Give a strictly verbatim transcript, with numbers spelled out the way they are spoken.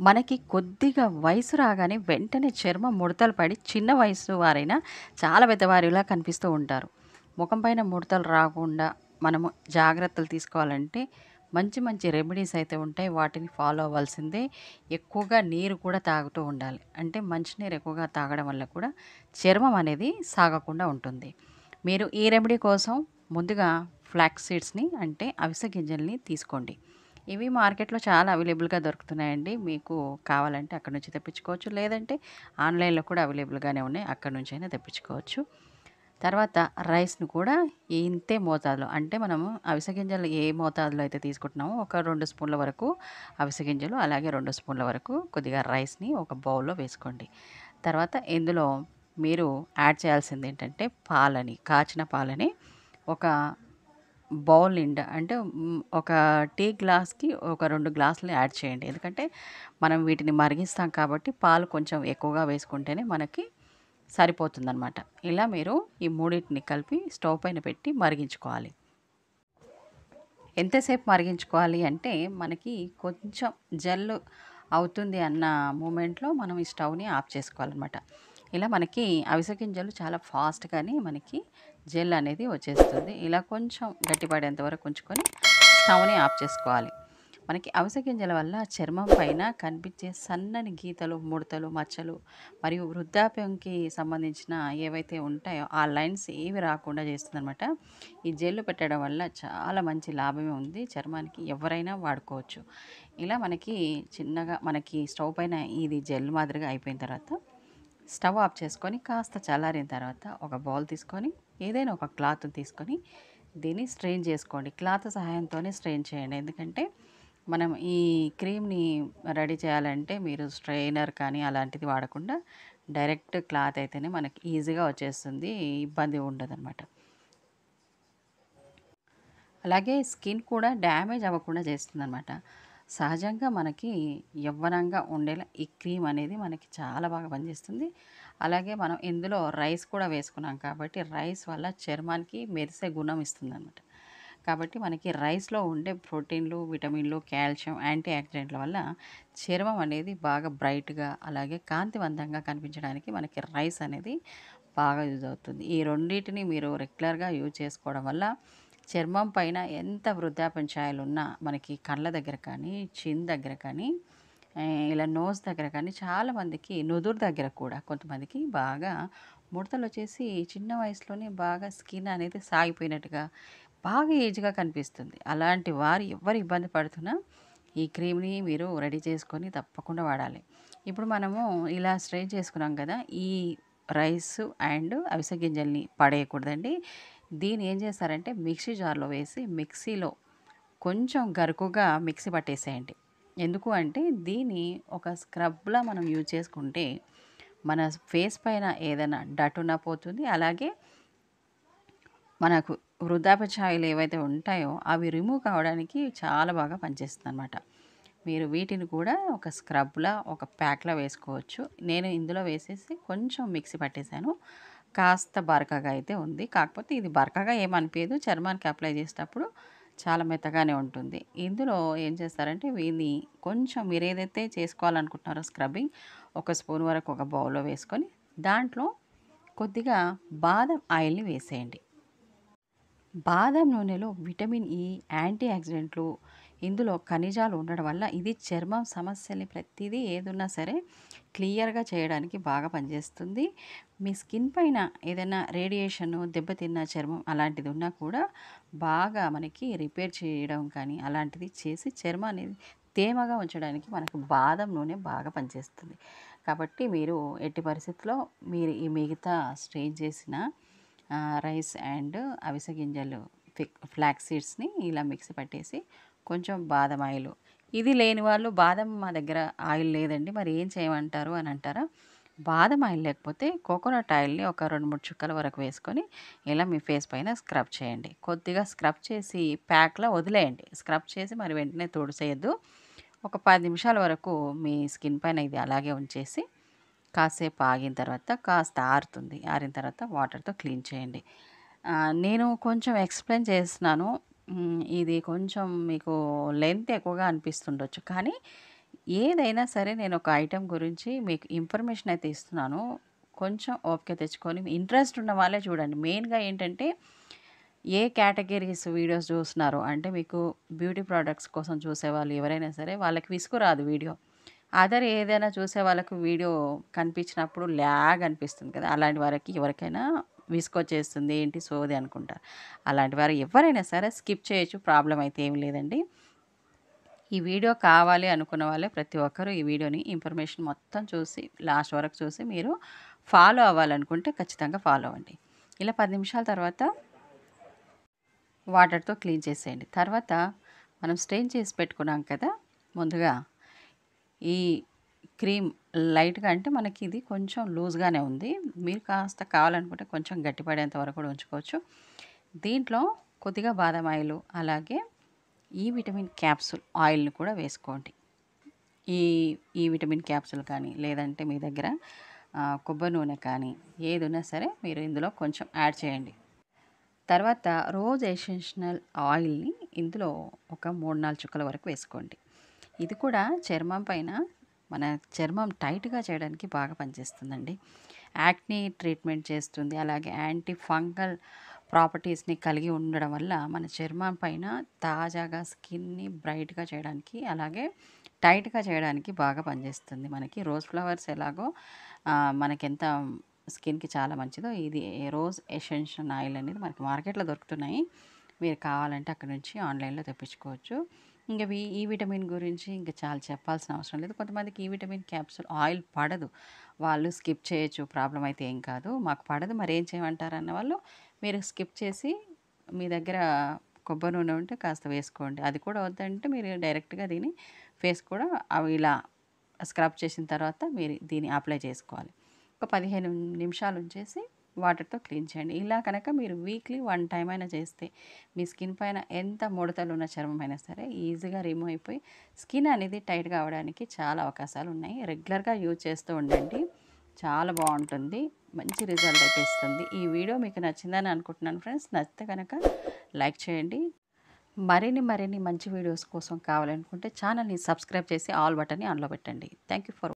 మనకి కొద్దిగా వయసు రాగానే వెంటనే చర్మం ముడతలు పడి చిన్న వయసు వారైనా చాలా పెద్దవారిలా కనిపిస్తూ ఉంటారు. ముఖం పైన ముడతలు రాకుండా మనము జాగ్రత్తలు తీసుకోవాలంటే మంచి మంచి రెమెడీస్ అయితే ఉంటాయి. వాటిని ఫాలో అవ్వాల్సిందే. ఎక్కువగా నీరు కూడా తాగుతూ ఉండాలి. అంటే మంచినీరు ఎక్కువగా తాగడం వల్ల కూడా చర్మం అనేది సాగకుండా ఉంటుంది. మీరు ఈ రెమెడీ కోసం ముందుగా ఫ్లాక్స్ సీడ్స్‌ని అంటే అవిసె గింజల్ని తీసుకోండి. ఇవి మార్కెట్‌లో చాలా అవైలబుల్‌గా దొరుకుతున్నాయండి. మీకు కావాలంటే అక్కడి నుంచి తెప్పించుకోవచ్చు. లేదంటే ఆన్‌లైన్‌లో కూడా అవైలబుల్‌గానే ఉన్నాయి. అక్కడి నుంచైనా తెప్పించుకోవచ్చు. తర్వాత రైస్‌ని కూడా ఇంతే మోతాదులో అంటే మనము అవిసె గింజలు ఏ మోతాదులో అయితే తీసుకుంటున్నామో ఒక రెండు స్పూన్ల వరకు అవిసె గింజలు, అలాగే రెండు స్పూన్ల వరకు కొద్దిగా రైస్‌ని ఒక బౌల్‌లో వేసుకోండి. తర్వాత ఇందులో మీరు యాడ్ చేయాల్సిందేంటంటే పాలని, కాచిన పాలని ఒక బౌల్ నిండా అంటే హ్మ్, ఒక టీ గ్లాస్‌కి ఒక రెండు గ్లాసులు యాడ్ చేయండి. ఎందుకంటే మనం వీటిని మరిగిస్తాం కాబట్టి పాలు కొంచెం ఎక్కువగా వేసుకుంటేనే మనకి సరిపోతుందనమాట. ఇలా మీరు ఈ మూడిటిని కలిపి స్టవ్ పైన పెట్టి మరిగించుకోవాలి. ఎంతసేపు మరిగించుకోవాలి అంటే మనకి కొంచెం జల్లు అవుతుంది అన్న మూమెంట్‌లో మనం ఈ స్టవ్‌ని ఆఫ్ చేసుకోవాలనమాట. ఇలా మనకి అవిసె గింజలు చాలా ఫాస్ట్‌గానే మనకి జెల్ అనేది వచ్చేస్తుంది. ఇలా కొంచెం గట్టిపడేంత వరకు ఉంచుకొని స్టవ్‌ని ఆఫ్ చేసుకోవాలి. మనకి అవిసె గింజల వల్ల చర్మం పైన కనిపించే సన్నని గీతలు, ముడతలు, మచ్చలు మరియు వృద్ధాప్యంకి సంబంధించిన ఏవైతే ఉంటాయో ఆ లైన్స్ ఏవి రాకుండా చేస్తుందనమాట. ఈ జెల్ పెట్టడం వల్ల చాలా మంచి లాభమే ఉంది. చర్మానికి ఎవరైనా వాడుకోవచ్చు. ఇలా మనకి చిన్నగా మనకి స్టవ్ పైన ఇది జెల్ మాదిరిగా అయిపోయిన తర్వాత స్టవ్ ఆఫ్ చేసుకొని కాస్త చల్లారిన తర్వాత ఒక బౌల్ తీసుకొని ఏదైనా ఒక క్లాత్ తీసుకొని దీన్ని స్ట్రెయిన్ చేసుకోండి. క్లాత్ సహాయంతోనే స్ట్రెయిన్ చేయండి. ఎందుకంటే మనం ఈ క్రీమ్‌ని రెడీ చేయాలంటే మీరు స్ట్రెయినర్ కానీ అలాంటిది వాడకుండా డైరెక్ట్ క్లాత్ అయితేనే మనకి ఈజీగా వచ్చేస్తుంది. ఇబ్బంది ఉండదనమాట. అలాగే స్కిన్ కూడా డ్యామేజ్ అవ్వకుండా చేస్తుందనమాట. సహజంగా మనకి యవ్వనంగా ఉండేలా ఈ క్రీమ్ అనేది మనకి చాలా బాగా పనిచేస్తుంది. అలాగే మనం ఇందులో రైస్ కూడా వేసుకున్నాం కాబట్టి రైస్ వల్ల చర్మానికి మెరిసే గుణం ఇస్తుందనమాట. కాబట్టి మనకి రైస్‌లో ఉండే ప్రోటీన్‌లు, విటమిన్‌లు, కాల్షియం, యాంటీ ఆక్సిడెంట్ల వల్ల చర్మం అనేది బాగా బ్రైట్‌గా అలాగే కాంతివంతంగా కనిపించడానికి మనకి రైస్ అనేది బాగా యూజ్ అవుతుంది. ఈ రెండిటిని మీరు రెగ్యులర్‌గా యూజ్ చేసుకోవడం వల్ల చర్మం పైన ఎంత వృద్ధాప్యం ఛాయలున్నా మనకి కళ్ళ దగ్గర కానీ, చిన్ దగ్గర కానీ, ఆహ్, ఇలా నోస్ దగ్గర కానీ చాలామందికి నుదురు దగ్గర కూడా కొంతమందికి బాగా ముడతలొచ్చేసి చిన్న వయసులోనే బాగా స్కిన్ అనేది సాగిపోయినట్టుగా, బాగా ఏజ్‌గా కనిపిస్తుంది. అలాంటి వారు ఎవ్వరు ఇబ్బంది పడుతున్నా ఈ క్రీమ్‌ని మీరు రెడీ చేసుకొని తప్పకుండా వాడాలి. ఇప్పుడు మనము ఇలా స్ట్రెయిన్ చేసుకున్నాం కదా! ఈ రైస్ అండ్ అవిసె గింజల్ని పడేయకూడదండి. దీన్ని ఏం చేస్తారంటే మిక్సీ జార్‌లో వేసి మిక్సీలో కొంచెం గరుకుగా మిక్సీ పట్టేసేయండి. ఎందుకు అంటే దీన్ని ఒక స్క్రబ్‌లా మనం యూజ్ చేసుకుంటే మన ఫేస్ పైన ఏదైనా డట్ ఉన్నా పోతుంది. అలాగే మనకు వృద్ధాప్య ఛాయలు ఏవైతే ఉంటాయో అవి రిమూవ్ కావడానికి చాలా బాగా పనిచేస్తుందనమాట. మీరు వీటిని కూడా ఒక స్క్రబ్‌లా, ఒక ప్యాక్‌లా వేసుకోవచ్చు. నేను ఇందులో వేసేసి కొంచెం మిక్సీ పట్టేసాను. కాస్త బరకగా అయితే ఉంది. కాకపోతే ఇది బరకగా ఏమనిపియదు. చర్మానికి అప్లై చేసేటప్పుడు చాలా మెత్తగానే ఉంటుంది. ఇందులో ఏం చేస్తారంటే వీన్ని కొంచెం మీరేదైతే చేసుకోవాలనుకుంటున్నారో స్క్రబ్బింగ్ ఒక స్పూన్ వరకు ఒక బౌల్‌లో వేసుకొని దాంట్లో కొద్దిగా బాదం ఆయిల్‌ని వేసేయండి. బాదం నూనెలో విటమిన్ ఈ, యాంటీ ఆక్సిడెంట్లు, ఇందులో ఖనిజాలు ఉండడం వల్ల ఇది చర్మం సమస్యల్ని ప్రతిదీ ఏదున్నా సరే క్లియర్‌గా చేయడానికి బాగా పనిచేస్తుంది. మీ స్కిన్ పైన ఏదైనా రేడియేషను, దెబ్బతిన్న చర్మం అలాంటిది ఉన్నా కూడా బాగా మనకి రిపేర్ చేయడం కానీ అలాంటిది చేసి చర్మాన్ని తేమగా ఉంచడానికి మనకు బాదం నూనె బాగా పనిచేస్తుంది. కాబట్టి మీరు ఎట్టి పరిస్థితిలో మీరు ఈ మిగతా స్ట్రెయిన్ చేసిన ఆహ్, రైస్ అండ్ అవిసె గింజలు ఫిక్ ఫ్లాక్స్ సీడ్స్‌ని ఇలా మిక్సీ పట్టేసి కొంచెం బాదం ఆయిలు. ఇది లేని వాళ్ళు బాదం మా దగ్గర ఆయిల్ లేదండి మరి ఏం చేయమంటారు అని అంటారా? బాదం ఆయిల్ లేకపోతే కోకోనట్ ఆయిల్‌ని ఒక రెండు, మూడు చుక్కల వరకు వేసుకొని ఇలా మీ ఫేస్ పైన స్క్రబ్ చేయండి. కొద్దిగా స్క్రబ్ చేసి ప్యాక్‌లా వదిలేయండి. స్క్రబ్ చేసి మరి వెంటనే తుడిసేయద్దు. ఒక పది నిమిషాల వరకు మీ స్కిన్ పైన ఇది అలాగే ఉంచేసి కాసేపు ఆగిన తర్వాత కాస్త ఆరుతుంది. ఆరిన తర్వాత వాటర్‌తో క్లీన్ చేయండి. ఆహ్, నేను కొంచెం ఎక్స్‌ప్లెయిన్ చేస్తున్నాను. హ్మ్. ఇది కొంచెం మీకు లెంత్ ఎక్కువగా అనిపిస్తుండొచ్చు. కానీ ఏదైనా సరే నేను ఒక ఐటెం గురించి మీకు ఇన్ఫర్మేషన్ అయితే ఇస్తున్నాను. కొంచెం ఓపిక తెచ్చుకొని ఇంట్రెస్ట్ ఉన్న వాళ్ళే చూడండి. మెయిన్‌గా ఏంటంటే ఏ కేటగిరీస్ వీడియోస్ చూస్తున్నారో అంటే మీకు బ్యూటీ ప్రొడక్ట్స్ కోసం చూసేవాళ్ళు ఎవరైనా సరే వాళ్ళకి విసుగు రాదు వీడియో. అదర్ ఏదైనా చూసే వాళ్ళకు వీడియో కనిపించినప్పుడు ల్యాగ్ అనిపిస్తుంది కదా! అలాంటి వారికి ఎవరికైనా విసుగొచ్చేస్తుంది. ఏంటి సోది అనుకుంటారు. అలాంటి వారు ఎవరైనా సరే స్కిప్ చేయొచ్చు. ప్రాబ్లమ్ అయితే ఏమి లేదండి. ఈ వీడియో కావాలి అనుకున్న వాళ్ళే ప్రతి ఒక్కరు ఈ వీడియోని ఇన్ఫర్మేషన్ మొత్తం చూసి లాస్ట్ వరకు చూసి మీరు ఫాలో అవ్వాలనుకుంటే ఖచ్చితంగా ఫాలో అవ్వండి. ఇలా పది నిమిషాల తర్వాత వాటర్‌తో క్లీన్ చేసేయండి. తర్వాత మనం స్ట్రెయిన్ చేసి పెట్టుకున్నాం కదా! ముందుగా ఈ క్రీమ్ లైట్‌గా అంటే మనకి ఇది కొంచెం లూజ్‌గానే ఉంది. మీరు కాస్త కావాలనుకుంటే కొంచెం గట్టిపడేంత వరకు కూడా ఉంచుకోవచ్చు. దీంట్లో కొద్దిగా బాదం ఆయిలు, అలాగే ఈ విటమిన్ క్యాప్సూల్ ఆయిల్‌ని కూడా వేసుకోండి. ఈ ఈ విటమిన్ క్యాప్సూల్ కానీ, లేదంటే మీ దగ్గర ఆహ్, కొబ్బరి నూనె కానీ ఏదున్నా సరే మీరు ఇందులో కొంచెం యాడ్ చేయండి. తర్వాత రోజ్ ఎసెన్షియల్ ఆయిల్‌ని ఇందులో ఒక మూడు, నాలుగు చుక్కల వరకు వేసుకోండి. ఇది కూడా చర్మం పైన మన చర్మం టైట్‌గా చేయడానికి బాగా పనిచేస్తుందండి. యాక్ని ట్రీట్మెంట్ చేస్తుంది. అలాగే యాంటీ ఫంగల్ ప్రాపర్టీస్‌ని కలిగి ఉండడం వల్ల మన చర్మం పైన తాజాగా స్కిన్‌ని బ్రైట్‌గా చేయడానికి, అలాగే టైట్‌గా చేయడానికి బాగా పనిచేస్తుంది. మనకి రోజ్ ఫ్లవర్స్ ఎలాగో ఆహ్, మనకెంత స్కిన్‌కి చాలా మంచిదో ఇది రోజ్ ఎసెన్షియల్ ఆయిల్ అనేది మనకి మార్కెట్‌లో దొరుకుతున్నాయి. మీరు కావాలంటే అక్కడి నుంచి ఆన్‌లైన్‌లో తెప్పించుకోవచ్చు. ఇంక వి ఈ విటమిన్ గురించి ఇంక చాలా చెప్పాల్సిన అవసరం లేదు. కొంతమందికి ఈ విటమిన్ క్యాప్సూల్ ఆయిల్ పడదు. వాళ్ళు స్కిప్ చేయొచ్చు. ప్రాబ్లమ్ అయితే ఏం కాదు. మాకు పడదు మరేం చేయమంటారు అన్న వాళ్ళు మీరు స్కిప్ చేసి మీ దగ్గర కొబ్బరి నూనె ఉంటే కాస్త వేసుకోండి. అది కూడా వద్దంటే మీరు డైరెక్ట్‌గా దీన్ని ఫేస్ కూడా అవి ఇలా స్క్రబ్ చేసిన తర్వాత మీరు దీన్ని అప్లై చేసుకోవాలి. ఒక పదిహేను నిమిషాలు ఉంచేసి వాటర్‌తో క్లీన్ చేయండి. ఇలా కనుక మీరు వీక్లీ వన్ టైమ్ అయినా చేస్తే మీ స్కిన్ పైన ఎంత ముడతలు ఉన్న చర్మం అయినా సరే ఈజీగా రిమూవ్ అయిపోయి స్కిన్ అనేది టైట్‌గా అవ్వడానికి చాలా అవకాశాలు ఉన్నాయి. రెగ్యులర్‌గా యూజ్ చేస్తూ ఉండండి. చాలా బాగుంటుంది. మంచి రిజల్ట్ అయితే ఇస్తుంది. ఈ వీడియో మీకు నచ్చిందని అనుకుంటున్నాను ఫ్రెండ్స్. నచ్చితే కనుక లైక్ చేయండి. మరిన్ని మరిన్ని మంచి వీడియోస్ కోసం కావాలనుకుంటే ఛానల్‌ని సబ్స్క్రైబ్ చేసి ఆల్ బటన్‌ని ఆన్‌లో పెట్టండి. Thank you for